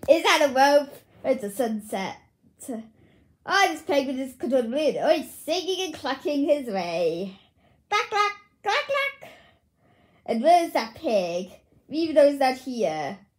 Is that a rope? It's a sunset. Oh, this penguin is controlled balloon. Oh, he's singing and clucking his way. Clack, clack, clack, clack. And where's that pig? Even though he's not here.